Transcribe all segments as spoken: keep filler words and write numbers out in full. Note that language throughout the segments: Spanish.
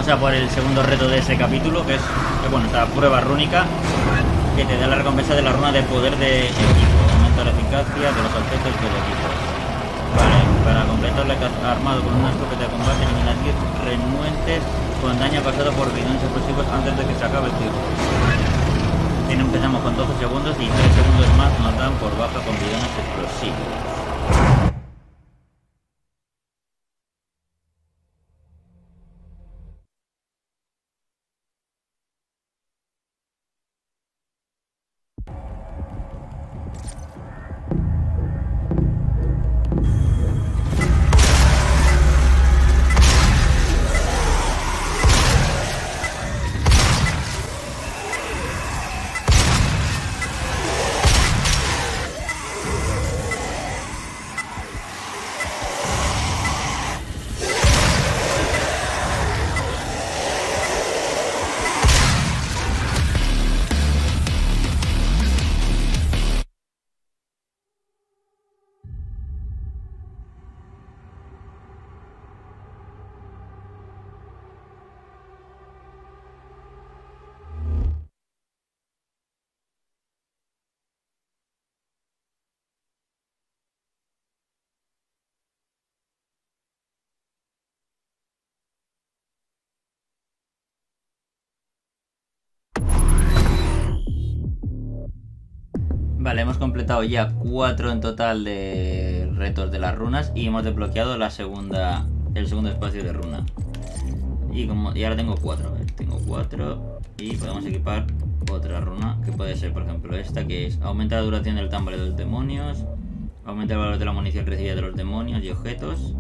a por el segundo reto de ese capítulo, que es, que, bueno, esta prueba rúnica, que te da la recompensa de la runa de poder de equipo. Aumenta la eficacia de los objetos del equipo. Vale, para completarle armado con una escopeta de combate, elimina diez renuentes con daño causado por bidones explosivos antes de que se acabe el tiempo. Empezamos con doce segundos y tres segundos más nos dan por baja con bidones explosivos. Vale, hemos completado ya cuatro en total de retos de las runas y hemos desbloqueado la segunda, el segundo espacio de runa. Y como y ahora tengo cuatro, ¿ves? Tengo cuatro y podemos equipar otra runa que puede ser, por ejemplo, esta, que es aumenta la duración del tambor de los demonios, aumenta el valor de la munición recibida de los demonios y objetos,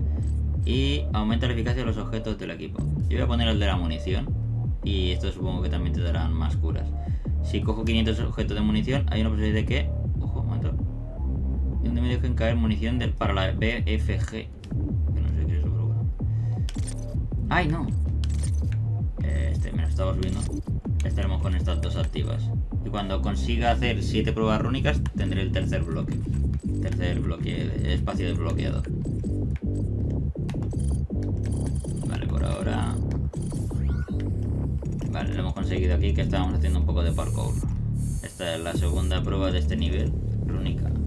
y aumenta la eficacia de los objetos del equipo. Yo voy a poner el de la munición y esto supongo que también te darán más curas. Si cojo quinientos objetos de munición, hay una posibilidad de que... Ojo, un momento. Y donde me dejen caer munición de, para la B F G. Que no sé qué es eso, pero bueno. ¡Ay, no! Este, me lo estaba subiendo. Estaremos con estas dos activas. Y cuando consiga hacer siete pruebas rúnicas, tendré el tercer bloque. Tercer bloque, espacio desbloqueado. Vale, por ahora... Vale, lo hemos conseguido aquí, que estábamos haciendo un poco de parkour. Esta es la segunda prueba de este nivel, rúnica.